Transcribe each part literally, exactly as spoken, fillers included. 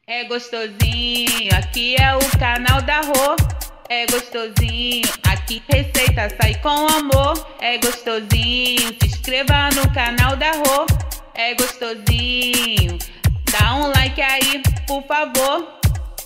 É gostosinho, aqui é o canal da Rô. É gostosinho, aqui receita sai com amor. É gostosinho, se inscreva no canal da Rô. É gostosinho, dá um like aí, por favor.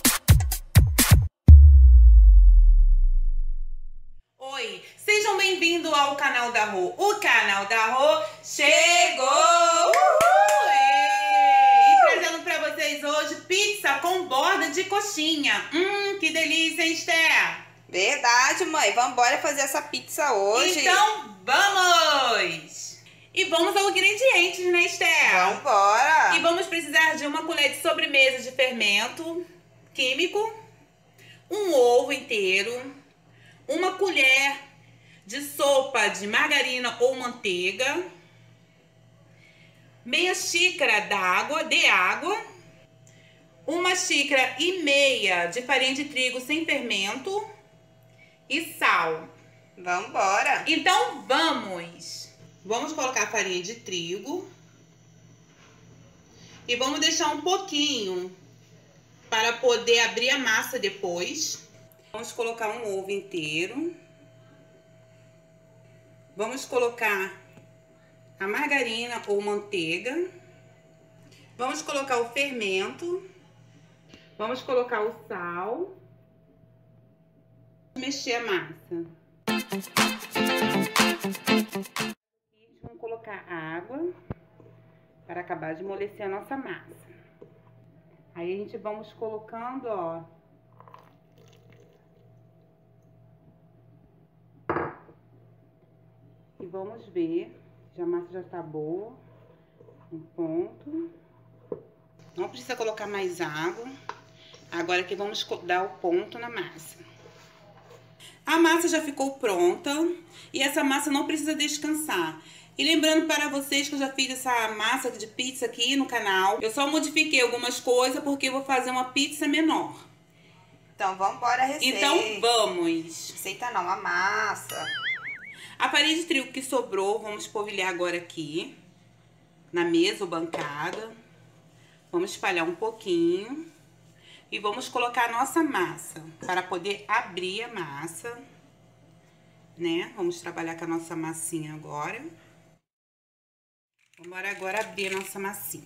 Oi, sejam bem-vindos ao canal da Rô. O canal da Rô chegou! Uhul! E trazendo pra vocês hoje pizza com borda de coxinha. Hum, que delícia, hein, Esther? Verdade, mãe. Vamos embora fazer essa pizza hoje. Então, vamos! E vamos aos ingredientes, né, Esther? Vamos embora! E vamos precisar de uma colher de sobremesa de fermento químico, um ovo inteiro, uma colher de sopa de margarina ou manteiga, meia xícara d'água, de água, uma xícara e meia de farinha de trigo sem fermento e sal. Vamos embora! Então vamos! Vamos colocar a farinha de trigo e vamos deixar um pouquinho para poder abrir a massa depois. Vamos colocar um ovo inteiro. Vamos colocar a margarina ou manteiga. Vamos colocar o fermento. Vamos colocar o sal. Mexer a massa. Vamos colocar água para acabar de amolecer a nossa massa. Aí a gente vamos colocando, ó, e vamos ver, já a massa já tá boa, um ponto. Não precisa colocar mais água. Agora que vamos dar o ponto na massa. A massa já ficou pronta e essa massa não precisa descansar. E lembrando para vocês que eu já fiz essa massa de pizza aqui no canal. Eu só modifiquei algumas coisas porque eu vou fazer uma pizza menor. Então vamos embora a receita. Então vamos. Receita não, a massa. A farinha de trigo que sobrou, vamos polvilhar agora aqui na mesa ou bancada. Vamos espalhar um pouquinho. E vamos colocar a nossa massa para poder abrir a massa, né? Vamos trabalhar com a nossa massinha agora. Vamos agora abrir a nossa massinha.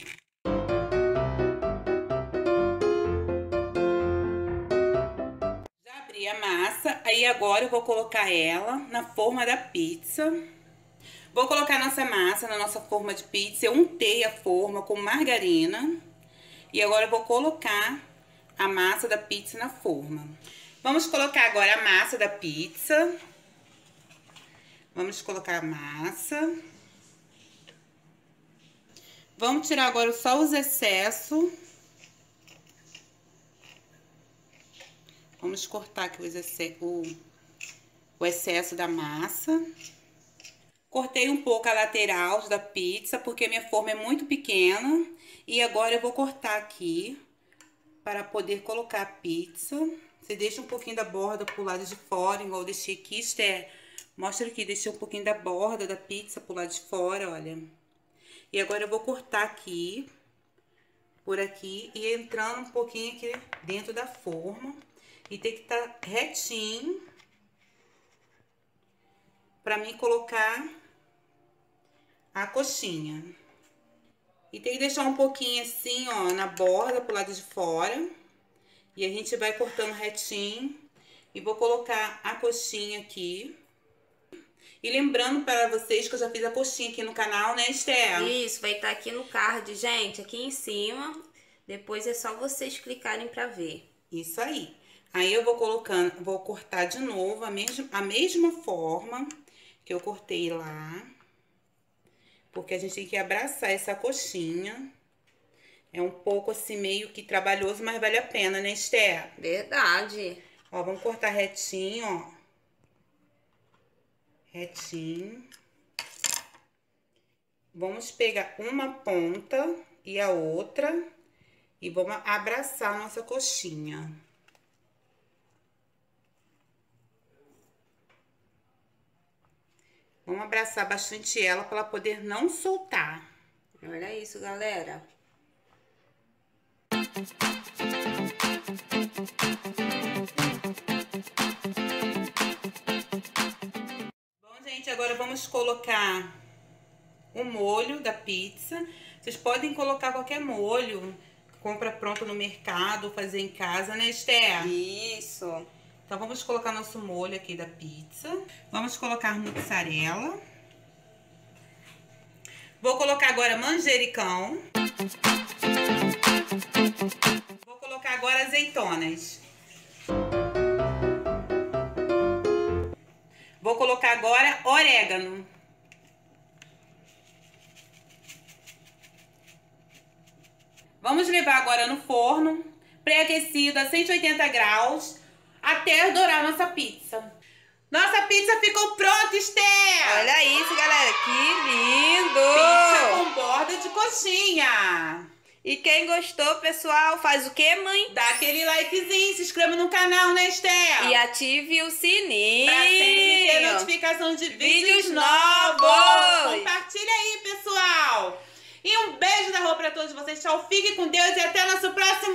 Já abri a massa, aí agora eu vou colocar ela na forma da pizza. Vou colocar a nossa massa na nossa forma de pizza. Eu untei a forma com margarina. E agora eu vou colocar a massa da pizza na forma. Vamos colocar agora a massa da pizza. Vamos colocar a massa. Vamos tirar agora só os excessos. Vamos cortar aqui os exce o, o excesso da massa. Cortei um pouco a lateral da pizza, porque minha forma é muito pequena. E agora eu vou cortar aqui para poder colocar a pizza. Você deixa um pouquinho da borda pro lado de fora, igual eu deixei aqui, Esther. Mostra aqui, deixei um pouquinho da borda da pizza pro lado de fora, olha. E agora eu vou cortar aqui, por aqui, e entrando um pouquinho aqui dentro da forma. E tem que estar retinho, pra mim colocar a coxinha. E tem que deixar um pouquinho assim, ó, na borda, pro lado de fora. E a gente vai cortando retinho. E vou colocar a coxinha aqui. E lembrando para vocês que eu já fiz a coxinha aqui no canal, né, Esther? Isso, vai estar aqui no card, gente, aqui em cima. Depois é só vocês clicarem pra ver. Isso aí. Aí eu vou colocando, vou cortar de novo a mesma, a mesma forma que eu cortei lá. Porque a gente tem que abraçar essa coxinha. É um pouco assim, meio que trabalhoso, mas vale a pena, né, Esther? Verdade. Ó, vamos cortar retinho, ó. Retinho. Vamos pegar uma ponta e a outra. E vamos abraçar a nossa coxinha. Vamos abraçar bastante ela para ela poder não soltar. Olha isso, galera. Bom, gente, agora vamos colocar o molho da pizza. Vocês podem colocar qualquer molho, compra pronto no mercado, fazer em casa, né, Esther? Isso. Então vamos colocar nosso molho aqui da pizza. Vamos colocar mussarela. Vou colocar agora manjericão. Vou colocar agora azeitonas. Vou colocar agora orégano. Vamos levar agora no forno, pré-aquecido a cento e oitenta graus, até dourar nossa pizza. Nossa pizza ficou pronta, Esther! Olha isso, galera, que lindo! Pizza com borda de coxinha. E quem gostou, pessoal, faz o quê, mãe? Dá aquele likezinho, se inscreva no canal, né, Esther? E ative o sininho. Pra sempre ter notificação de vídeos, Vídeos novos. novos. Compartilha aí, pessoal. E um beijo da rua pra todos vocês. Tchau, fique com Deus e até nosso próximo